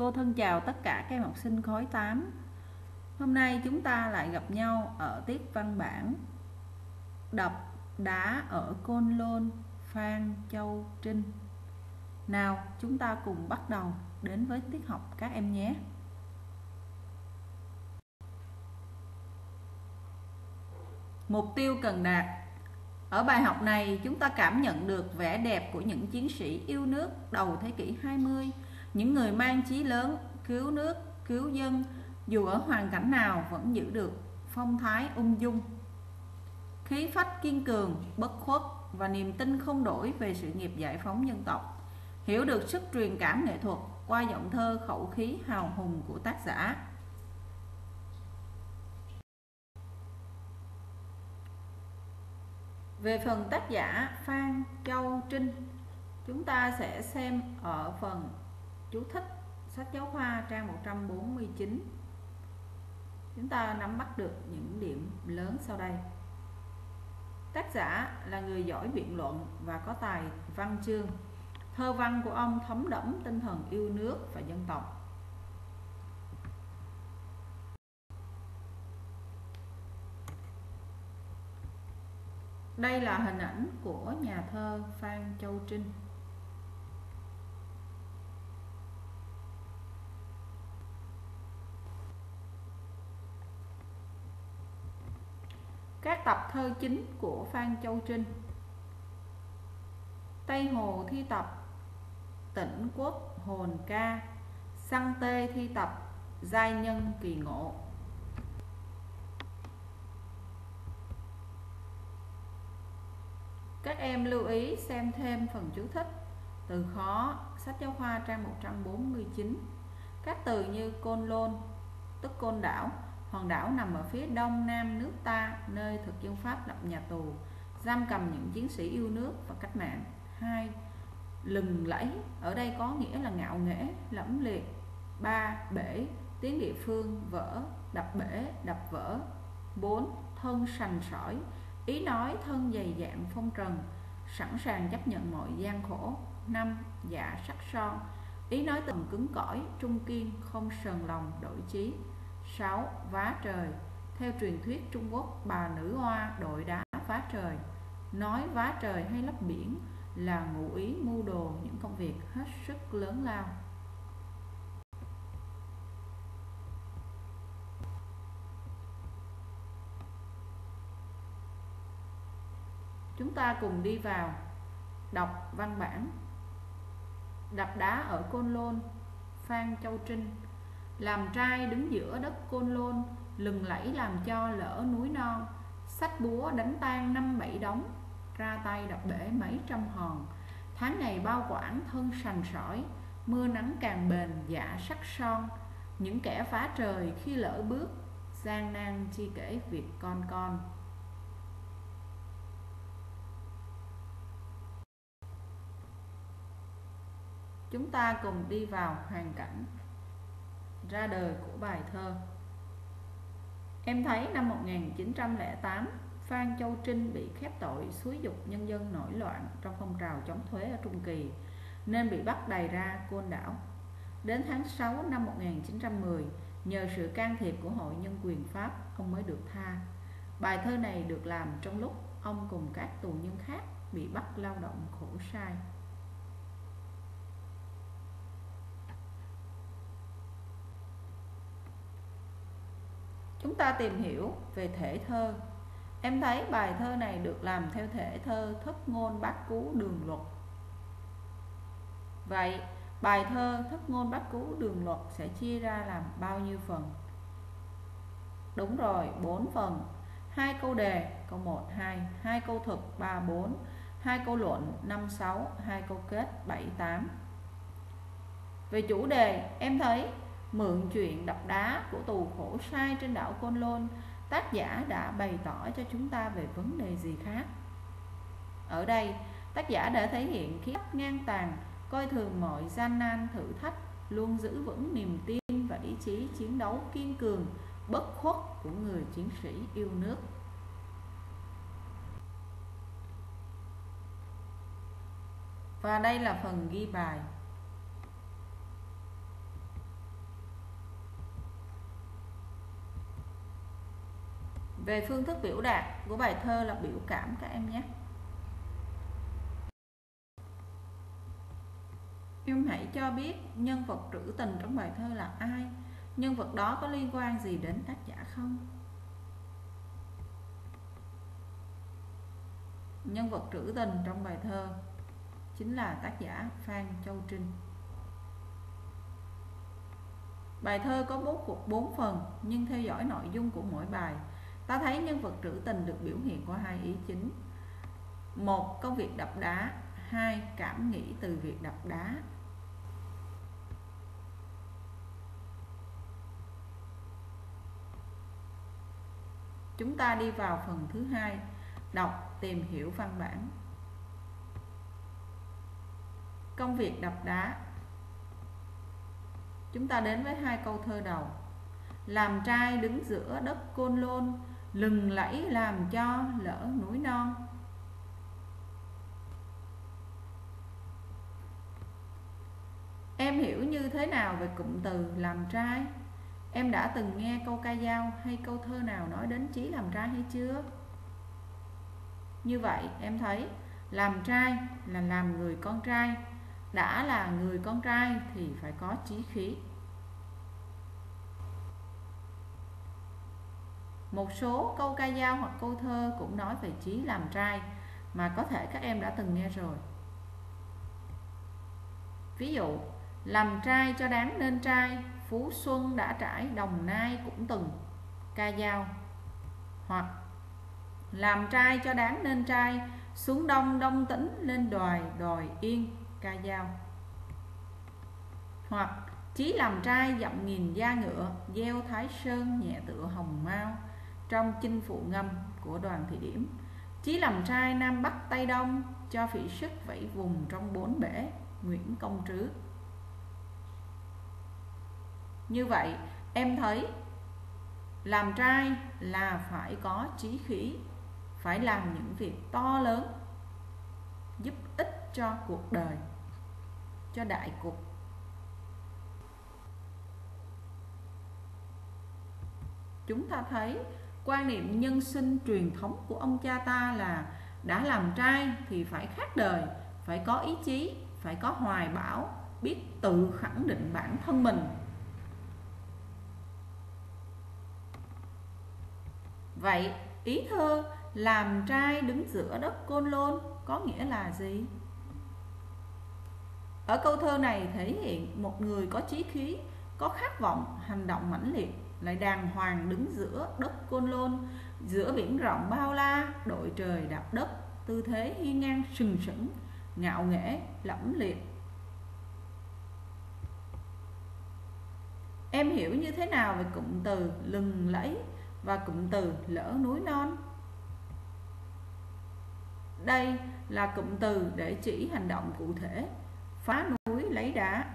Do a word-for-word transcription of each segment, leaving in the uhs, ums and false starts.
Cô thân chào tất cả các em học sinh khối tám. Hôm nay chúng ta lại gặp nhau ở tiết văn bản Đập đá ở Côn Lôn, Phan Châu Trinh. Nào, chúng ta cùng bắt đầu đến với tiết học các em nhé. Mục tiêu cần đạt. Ở bài học này, chúng ta cảm nhận được vẻ đẹp của những chiến sĩ yêu nước đầu thế kỷ hai mươi, những người mang chí lớn, cứu nước, cứu dân, dù ở hoàn cảnh nào vẫn giữ được phong thái ung dung, khí phách kiên cường, bất khuất và niềm tin không đổi về sự nghiệp giải phóng dân tộc. Hiểu được sức truyền cảm nghệ thuật qua giọng thơ khẩu khí hào hùng của tác giả. Về phần tác giả Phan Châu Trinh, chúng ta sẽ xem ở phần chú thích sách giáo khoa trang một trăm bốn mươi chín. Chúng ta nắm bắt được những điểm lớn sau đây. Tác giả là người giỏi biện luận và có tài văn chương. Thơ văn của ông thấm đẫm tinh thần yêu nước và dân tộc. Đây là hình ảnh của nhà thơ Phan Châu Trinh. Các tập thơ chính của Phan Châu Trinh: Tây Hồ thi tập, Tỉnh Quốc hồn ca, Săn Tê thi tập, Giai nhân kỳ ngộ. Các em lưu ý xem thêm phần chú thích, từ khó, sách giáo khoa trang một trăm bốn mươi chín. Các từ như Côn Lôn, tức Côn Đảo, hòn đảo nằm ở phía đông nam nước ta, nơi thực dân Pháp lập nhà tù, giam cầm những chiến sĩ yêu nước và cách mạng. Hai, lừng lẫy, ở đây có nghĩa là ngạo nghễ, lẫm liệt. Ba, bể, tiếng địa phương, vỡ, đập bể, đập vỡ. Bốn, thân sành sỏi, ý nói thân dày dạn phong trần, sẵn sàng chấp nhận mọi gian khổ. Năm, dạ sắc son, ý nói từng cứng cỏi, trung kiên, không sờn lòng, đổi chí. Sáu, vá trời, theo truyền thuyết Trung Quốc, bà nữ oa đội đá phá trời. Nói vá trời hay lấp biển là ngụ ý mưu đồ những công việc hết sức lớn lao. Chúng ta cùng đi vào đọc văn bản. Đập đá ở Côn Lôn, Phan Châu Trinh. Làm trai đứng giữa đất Côn Lôn, lừng lẫy làm cho lỡ núi non. Xách búa đánh tan năm bảy đống, ra tay đập bể mấy trăm hòn. Tháng ngày bao quản thân sành sỏi, mưa nắng càng bền dạ sắc son. Những kẻ phá trời khi lỡ bước, gian nan chi kể việc con con. Chúng ta cùng đi vào hoàn cảnh ra đời của bài thơ. Em thấy năm một nghìn chín trăm lẻ tám, Phan Châu Trinh bị khép tội xúi giục nhân dân nổi loạn trong phong trào chống thuế ở Trung Kỳ, nên bị bắt đày ra Côn Đảo. Đến tháng sáu năm một nghìn chín trăm mười, nhờ sự can thiệp của Hội Nhân quyền Pháp, ông mới được tha. Bài thơ này được làm trong lúc ông cùng các tù nhân khác bị bắt lao động khổ sai. Chúng ta tìm hiểu về thể thơ. Em thấy bài thơ này được làm theo thể thơ thất ngôn bát cú đường luật. Vậy, bài thơ thất ngôn bát cú đường luật sẽ chia ra làm bao nhiêu phần? Đúng rồi, bốn phần. Hai câu đề, câu một, hai, hai câu thực, ba, bốn, hai câu luận, năm, sáu, hai câu kết, bảy, tám. Về chủ đề, em thấy mượn chuyện đập đá của tù khổ sai trên đảo Côn Lôn, tác giả đã bày tỏ cho chúng ta về vấn đề gì khác? Ở đây, tác giả đã thể hiện khí phách ngang tàn, coi thường mọi gian nan thử thách, luôn giữ vững niềm tin và ý chí chiến đấu kiên cường, bất khuất của người chiến sĩ yêu nước. Và đây là phần ghi bài. Về phương thức biểu đạt của bài thơ là biểu cảm các em nhé. Em hãy cho biết nhân vật trữ tình trong bài thơ là ai? Nhân vật đó có liên quan gì đến tác giả không? Nhân vật trữ tình trong bài thơ chính là tác giả Phan Châu Trinh. Bài thơ có bốn phần, nhưng theo dõi nội dung của mỗi bài, ta thấy nhân vật trữ tình được biểu hiện qua hai ý chính. Một, công việc đập đá. Hai, cảm nghĩ từ việc đập đá. Chúng ta đi vào phần thứ hai, đọc tìm hiểu văn bản. Công việc đập đá. Chúng ta đến với hai câu thơ đầu. Làm trai đứng giữa đất Côn Lôn, lừng lẫy làm cho lỡ núi non. Em hiểu như thế nào về cụm từ làm trai? Em đã từng nghe câu ca dao hay câu thơ nào nói đến chí làm trai hay chưa? Như vậy em thấy làm trai là làm người con trai. Đã là người con trai thì phải có chí khí. Một số câu ca dao hoặc câu thơ cũng nói về chí làm trai mà có thể các em đã từng nghe rồi. Ví dụ, làm trai cho đáng nên trai, Phú Xuân đã trải Đồng Nai cũng từng, ca dao. Hoặc làm trai cho đáng nên trai, xuống đông đông tĩnh lên đòi đòi yên, ca dao. Hoặc chí làm trai dặm nghìn da ngựa, gieo Thái Sơn nhẹ tựa hồng mao, trong Chinh Phụ Ngâm của Đoàn Thị Điểm. Chí làm trai Nam Bắc Tây Đông, cho phỉ sức vẫy vùng trong bốn bể, Nguyễn Công Trứ. Như vậy em thấy làm trai là phải có chí khí, phải làm những việc to lớn, giúp ích cho cuộc đời, cho đại cục. Chúng ta thấy quan niệm nhân sinh truyền thống của ông cha ta là đã làm trai thì phải khác đời, phải có ý chí, phải có hoài bão, biết tự khẳng định bản thân mình. Vậy ý thơ làm trai đứng giữa đất Côn Lôn có nghĩa là gì? Ở câu thơ này thể hiện một người có chí khí, có khát vọng, hành động mãnh liệt, lại đàng hoàng đứng giữa đất Côn Lôn, giữa biển rộng bao la, đội trời đạp đất, tư thế hiên ngang sừng sững, ngạo nghễ, lẫm liệt. Em hiểu như thế nào về cụm từ lừng lẫy và cụm từ lỡ núi non? Đây là cụm từ để chỉ hành động cụ thể, phá núi lấy đá.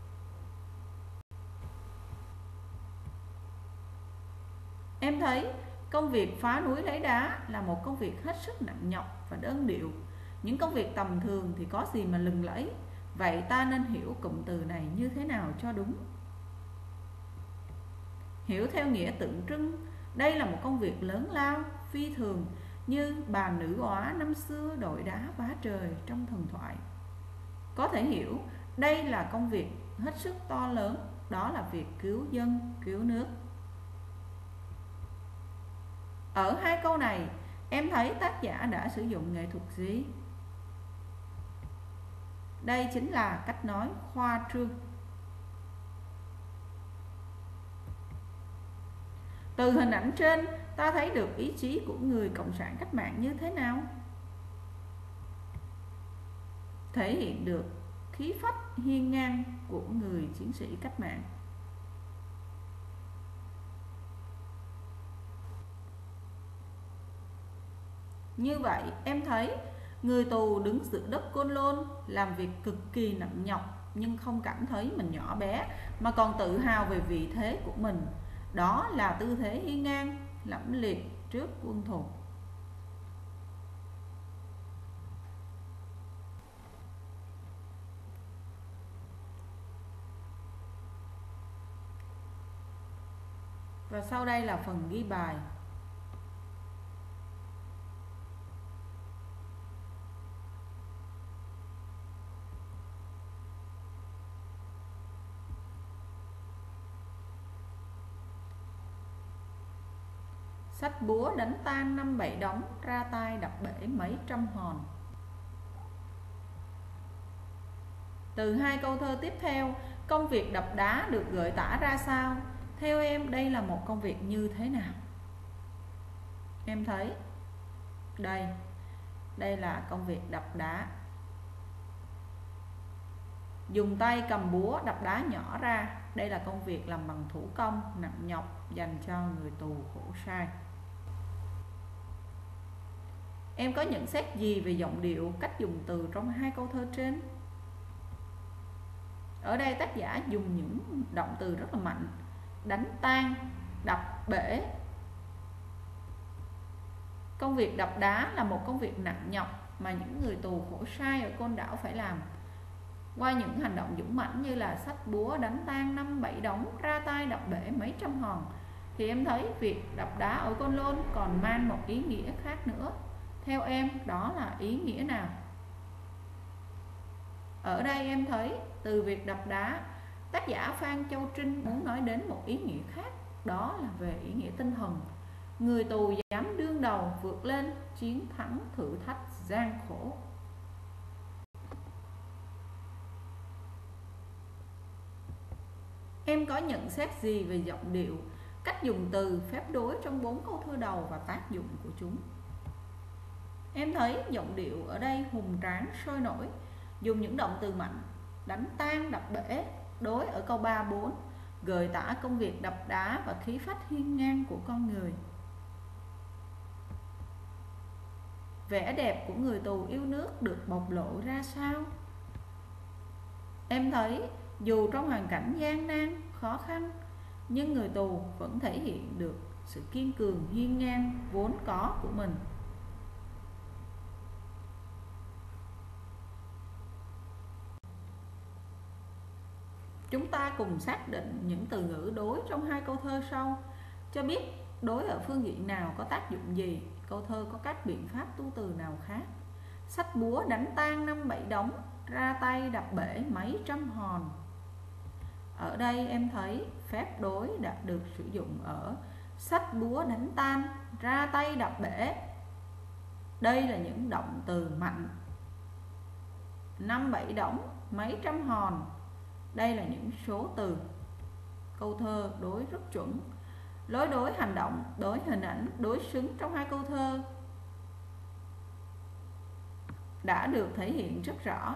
Em thấy công việc phá núi lấy đá là một công việc hết sức nặng nhọc và đơn điệu. Những công việc tầm thường thì có gì mà lừng lẫy. Vậy ta nên hiểu cụm từ này như thế nào cho đúng? Hiểu theo nghĩa tượng trưng, đây là một công việc lớn lao, phi thường, như bà nữ oá năm xưa đội đá vá trời trong thần thoại. Có thể hiểu đây là công việc hết sức to lớn, đó là việc cứu dân, cứu nước. Ở hai câu này, em thấy tác giả đã sử dụng nghệ thuật gì? Đây chính là cách nói khoa trương. Từ hình ảnh trên, ta thấy được ý chí của người cộng sản cách mạng như thế nào? Thể hiện được khí phách hiên ngang của người chiến sĩ cách mạng. Như vậy, em thấy người tù đứng giữa đất Côn Lôn làm việc cực kỳ nặng nhọc nhưng không cảm thấy mình nhỏ bé mà còn tự hào về vị thế của mình. Đó là tư thế hiên ngang, lẫm liệt trước quân thù. Và sau đây là phần ghi bài. Xách búa đánh tan năm bảy đống, ra tay đập bể mấy trăm hòn. Từ hai câu thơ tiếp theo, công việc đập đá được gợi tả ra sao? Theo em, đây là một công việc như thế nào? Em thấy đây, đây là công việc đập đá. Dùng tay cầm búa đập đá nhỏ ra. Đây là công việc làm bằng thủ công, nặng nhọc, dành cho người tù khổ sai. Em có nhận xét gì về giọng điệu, cách dùng từ trong hai câu thơ trên? Ở đây tác giả dùng những động từ rất là mạnh: đánh tan, đập bể. Công việc đập đá là một công việc nặng nhọc mà những người tù khổ sai ở Côn Đảo phải làm. Qua những hành động dũng mãnh như là xách búa đánh tan năm bảy đống, ra tay đập bể mấy trăm hòn, thì em thấy việc đập đá ở Côn Lôn còn mang một ý nghĩa khác nữa. Theo em, đó là ý nghĩa nào? Ở đây em thấy từ việc đập đá, tác giả Phan Châu Trinh muốn nói đến một ý nghĩa khác, đó là về ý nghĩa tinh thần. Người tù dám đương đầu vượt lên, chiến thắng thử thách gian khổ. Em có nhận xét gì về giọng điệu, cách dùng từ, phép đối trong bốn câu thơ đầu và tác dụng của chúng? Em thấy giọng điệu ở đây hùng tráng, sôi nổi, dùng những động từ mạnh: đánh tan, đập bể. Đối ở câu ba bốn, gợi tả công việc đập đá và khí phách hiên ngang của con người. Vẻ đẹp của người tù yêu nước được bộc lộ ra sao? Em thấy dù trong hoàn cảnh gian nan, khó khăn, nhưng người tù vẫn thể hiện được sự kiên cường hiên ngang vốn có của mình. Chúng ta cùng xác định những từ ngữ đối trong hai câu thơ sau, cho biết đối ở phương diện nào có tác dụng gì, câu thơ có các biện pháp tu từ nào khác. Xách búa đánh tan năm bảy đống, ra tay đập bể mấy trăm hòn. Ở đây em thấy phép đối đã được sử dụng ở xách búa đánh tan, ra tay đập bể. Đây là những động từ mạnh. Năm bảy đống, mấy trăm hòn, đây là những số từ. Câu thơ đối rất chuẩn. Lối đối hành động, đối hình ảnh, đối xứng trong hai câu thơ đã được thể hiện rất rõ.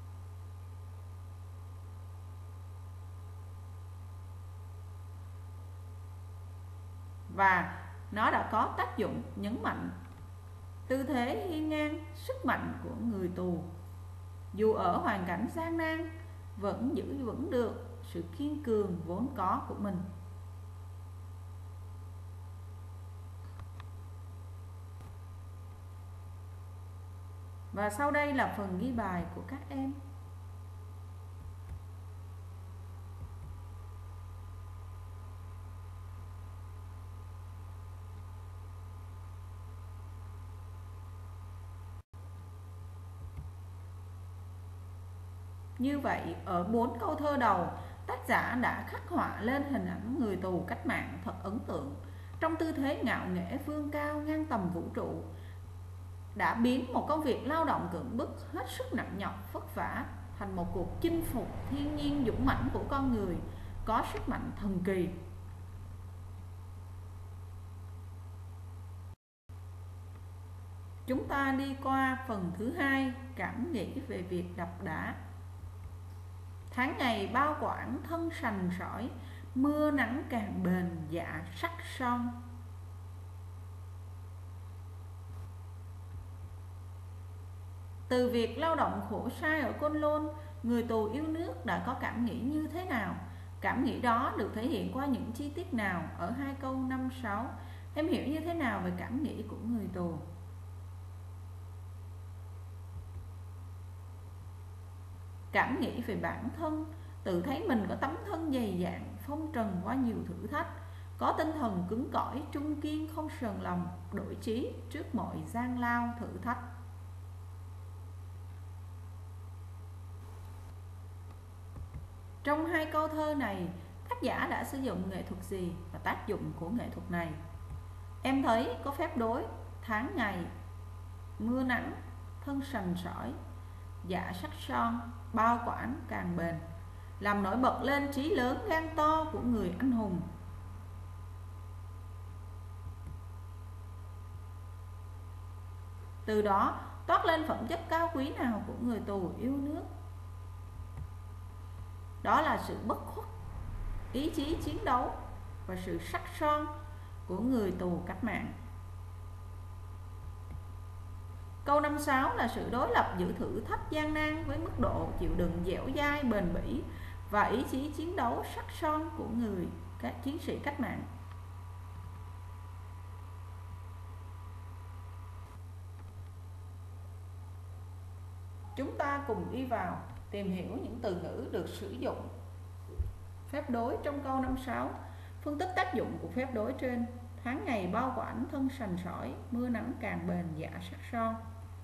Và nó đã có tác dụng nhấn mạnh tư thế hiên ngang, sức mạnh của người tù. Dù ở hoàn cảnh gian nan, vẫn giữ vững được sự kiên cường vốn có của mình. Và sau đây là phần ghi bài của các em. Như vậy, ở bốn câu thơ đầu, tác giả đã khắc họa lên hình ảnh người tù cách mạng thật ấn tượng, trong tư thế ngạo nghễ vươn cao ngang tầm vũ trụ, đã biến một công việc lao động cưỡng bức hết sức nặng nhọc vất vả thành một cuộc chinh phục thiên nhiên dũng mãnh của con người, có sức mạnh thần kỳ. Chúng ta đi qua phần thứ hai, cảm nghĩ về việc đập đá. Tháng ngày bao quãng thân sành sỏi, mưa nắng càng bền dạ sắc son. Từ việc lao động khổ sai ở Côn Lôn, người tù yêu nước đã có cảm nghĩ như thế nào? Cảm nghĩ đó được thể hiện qua những chi tiết nào ở hai câu năm sáu? Em hiểu như thế nào về cảm nghĩ của người tù? Cảm nghĩ về bản thân, tự thấy mình có tấm thân dày dạn, phong trần qua nhiều thử thách, có tinh thần cứng cỏi, trung kiên, không sờn lòng, đổi chí trước mọi gian lao thử thách. Trong hai câu thơ này, tác giả đã sử dụng nghệ thuật gì và tác dụng của nghệ thuật này? Em thấy có phép đối tháng ngày mưa nắng, thân sành sỏi, dạ sắc son, bao quản càng bền, làm nổi bật lên trí lớn gan to của người anh hùng. Từ đó toát lên phẩm chất cao quý nào của người tù yêu nước. Đó là sự bất khuất, ý chí chiến đấu và sự sắc son của người tù cách mạng. Câu năm sáu là sự đối lập giữa thử thách gian nan với mức độ chịu đựng dẻo dai bền bỉ và ý chí chiến đấu sắc son của người các chiến sĩ cách mạng. Chúng ta cùng đi vào tìm hiểu những từ ngữ được sử dụng phép đối trong câu năm sáu, phân tích tác dụng của phép đối trên. Tháng ngày bao quản thân sành sỏi, mưa nắng càng bền dạ sắc son.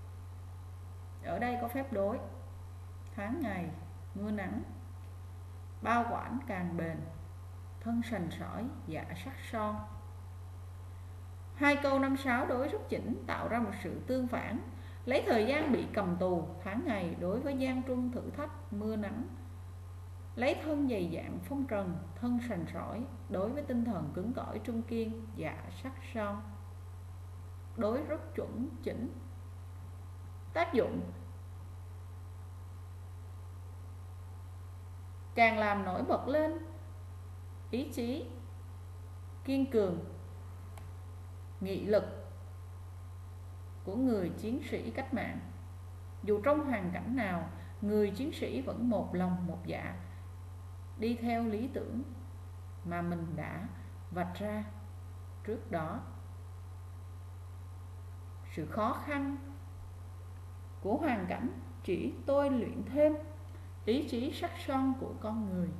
Ở đây có phép đối tháng ngày, mưa nắng, bao quản càng bền, thân sành sỏi, dạ sắc son. Hai câu năm sáu đối rút chỉnh tạo ra một sự tương phản, lấy thời gian bị cầm tù tháng ngày đối với gian truân thử thách mưa nắng, lấy thân dày dạn phong trần thân sành sỏi đối với tinh thần cứng cỏi trung kiên dạ sắc son. Đối rất chuẩn chỉnh. Tác dụng: càng làm nổi bật lên ý chí kiên cường, nghị lực của người chiến sĩ cách mạng. Dù trong hoàn cảnh nào, người chiến sĩ vẫn một lòng một dạ đi theo lý tưởng mà mình đã vạch ra trước đó. Sự khó khăn của hoàn cảnh chỉ tôi luyện thêm ý chí sắc son của con người.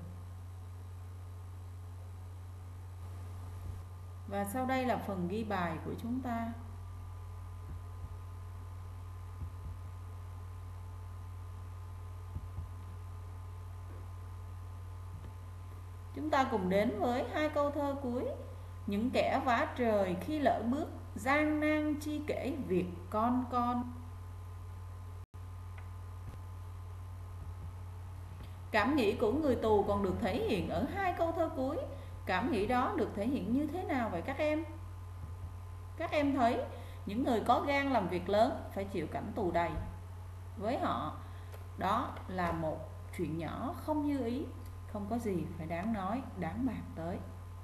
Và sau đây là phần ghi bài của chúng ta. Chúng ta cùng đến với hai câu thơ cuối. Những kẻ vá trời khi lỡ bước, gian nan chi kể việc con con. Cảm nghĩ của người tù còn được thể hiện ở hai câu thơ cuối. Cảm nghĩ đó được thể hiện như thế nào vậy các em? Các em thấy những người có gan làm việc lớn phải chịu cảnh tù đầy. Với họ, đó là một chuyện nhỏ không như ý, không có gì phải đáng nói, đáng bàn tới.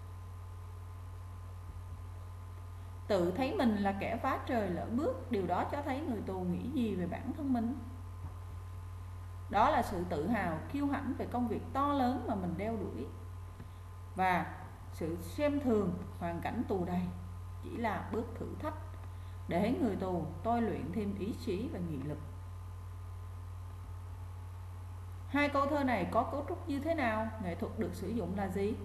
Tự thấy mình là kẻ phá trời lỡ bước, điều đó cho thấy người tù nghĩ gì về bản thân mình? Đó là sự tự hào, kiêu hãnh về công việc to lớn mà mình đeo đuổi, và sự xem thường hoàn cảnh tù đầy chỉ là bước thử thách để người tù tôi luyện thêm ý chí và nghị lực. Hai câu thơ này có cấu trúc như thế nào? Nghệ thuật được sử dụng là gì?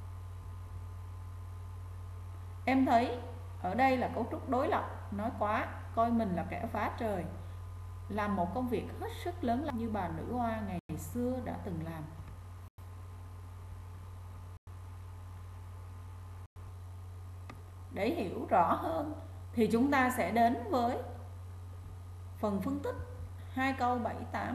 Em thấy ở đây là cấu trúc đối lập, nói quá, coi mình là kẻ phá trời, làm một công việc hết sức lớn lao như bà nữ oa ngày xưa đã từng làm. Để hiểu rõ hơn thì chúng ta sẽ đến với phần phân tích hai câu bảy tám.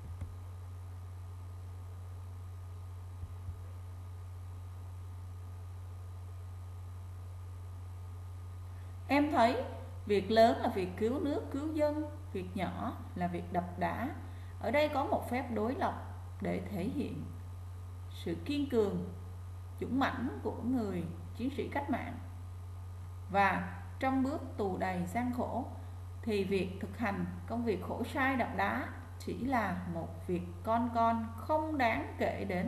Em thấy việc lớn là việc cứu nước cứu dân, việc nhỏ là việc đập đá. Ở đây có một phép đối lập để thể hiện sự kiên cường, dũng mãnh của người chiến sĩ cách mạng. Và trong bước tù đầy gian khổ thì việc thực hành công việc khổ sai đập đá chỉ là một việc con con không đáng kể đến.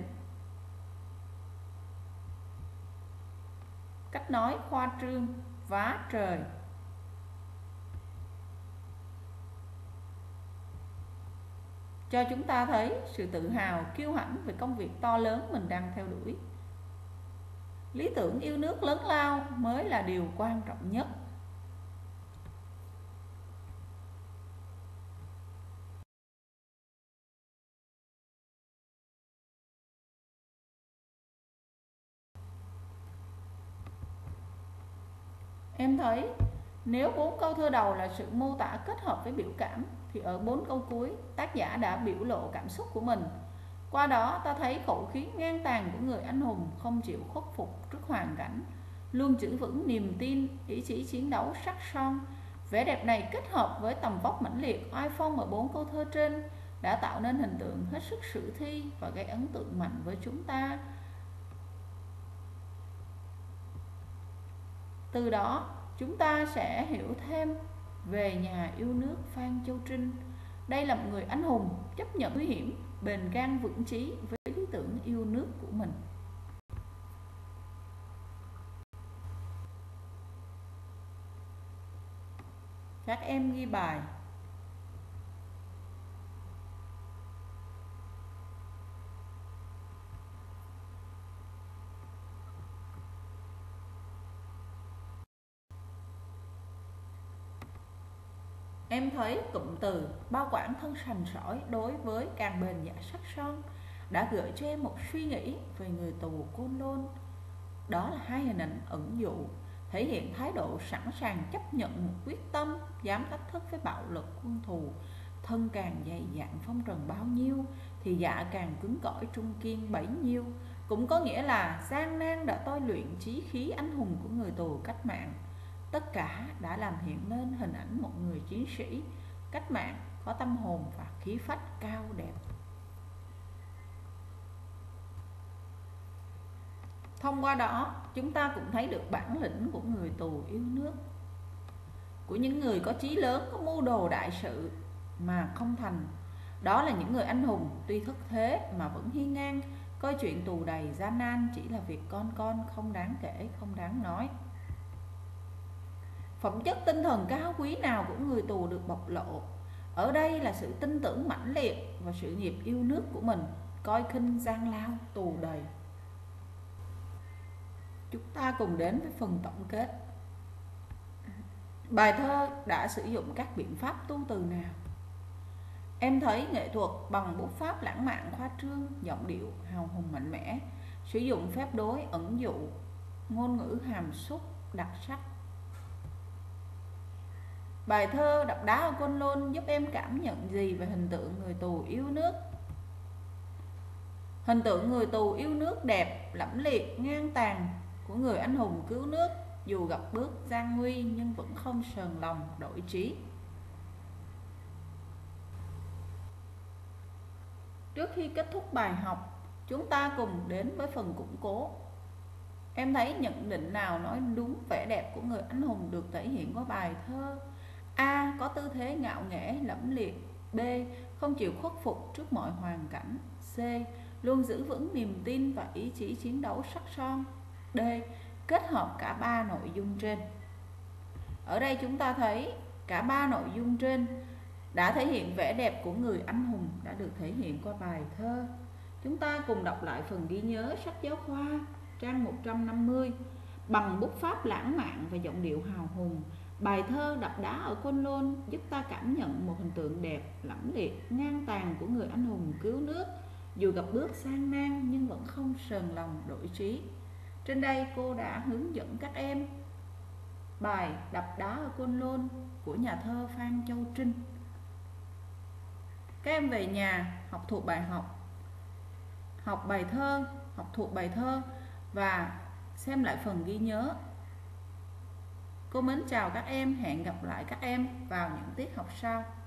Cách nói khoa trương, vá trời, cho chúng ta thấy sự tự hào, kiêu hãnh về công việc to lớn mình đang theo đuổi. Lý tưởng yêu nước lớn lao mới là điều quan trọng nhất. Em thấy nếu bốn câu thơ đầu là sự mô tả kết hợp với biểu cảm thì ở bốn câu cuối tác giả đã biểu lộ cảm xúc của mình. Qua đó ta thấy khẩu khí ngang tàn của người anh hùng không chịu khuất phục trước hoàn cảnh, luôn giữ vững niềm tin, ý chí chiến đấu sắc son. Vẻ đẹp này kết hợp với tầm vóc mãnh liệt, oai phong ở bốn câu thơ trên đã tạo nên hình tượng hết sức sử thi và gây ấn tượng mạnh với chúng ta. Từ đó, chúng ta sẽ hiểu thêm về nhà yêu nước Phan Châu Trinh. Đây là một người anh hùng chấp nhận nguy hiểm, bền gan vững chí với lý tưởng yêu nước của mình. Các em ghi bài. Em thấy cụm từ bao quảng thân sành sỏi đối với càng bền dạ sắc son đã gợi cho em một suy nghĩ về người tù Côn Lôn. Đó là hai hình ảnh ẩn dụ, thể hiện thái độ sẵn sàng chấp nhận một quyết tâm, dám thách thức với bạo lực quân thù. Thân càng dày dạn phong trần bao nhiêu thì dạ càng cứng cỏi trung kiên bấy nhiêu. Cũng có nghĩa là gian nan đã tôi luyện chí khí anh hùng của người tù cách mạng. Tất cả đã làm hiện lên hình ảnh một người chiến sĩ cách mạng có tâm hồn và khí phách cao đẹp. Thông qua đó, chúng ta cũng thấy được bản lĩnh của người tù yêu nước, của những người có chí lớn, có mưu đồ đại sự mà không thành. Đó là những người anh hùng tuy thất thế mà vẫn hiên ngang, coi chuyện tù đầy gian nan chỉ là việc con con, không đáng kể, không đáng nói. Phẩm chất tinh thần cao quý nào của người tù được bộc lộ? Ở đây là sự tin tưởng mãnh liệt và sự nghiệp yêu nước của mình, coi khinh gian lao tù đầy. Chúng ta cùng đến với phần tổng kết. Bài thơ đã sử dụng các biện pháp tu từ nào? Em thấy nghệ thuật bằng bút pháp lãng mạn khoa trương, giọng điệu hào hùng mạnh mẽ, sử dụng phép đối ẩn dụ, ngôn ngữ hàm xúc đặc sắc. Bài thơ Đập đá ở Côn Lôn giúp em cảm nhận gì về hình tượng người tù yêu nước? Hình tượng người tù yêu nước đẹp, lẫm liệt, ngang tàn của người anh hùng cứu nước, dù gặp bước gian nguy nhưng vẫn không sờn lòng đổi trí. Trước khi kết thúc bài học, chúng ta cùng đến với phần củng cố. Em thấy nhận định nào nói đúng vẻ đẹp của người anh hùng được thể hiện qua bài thơ? A. Có tư thế ngạo nghễ lẫm liệt. B. Không chịu khuất phục trước mọi hoàn cảnh. C. Luôn giữ vững niềm tin và ý chí chiến đấu sắc son. D. Kết hợp cả ba nội dung trên. Ở đây chúng ta thấy cả ba nội dung trên đã thể hiện vẻ đẹp của người anh hùng đã được thể hiện qua bài thơ. Chúng ta cùng đọc lại phần ghi nhớ sách giáo khoa trang một trăm năm mươi. Bằng bút pháp lãng mạn và giọng điệu hào hùng, bài thơ Đập đá ở Côn Lôn giúp ta cảm nhận một hình tượng đẹp, lẫm liệt, ngang tàn của người anh hùng cứu nước, dù gặp bước gian nan nhưng vẫn không sờn lòng đổi trí. Trên đây cô đã hướng dẫn các em bài Đập đá ở Côn Lôn của nhà thơ Phan Châu Trinh. Các em về nhà học thuộc bài học, học bài thơ, học thuộc bài thơ và xem lại phần ghi nhớ. Cô mến chào các em, hẹn gặp lại các em vào những tiết học sau.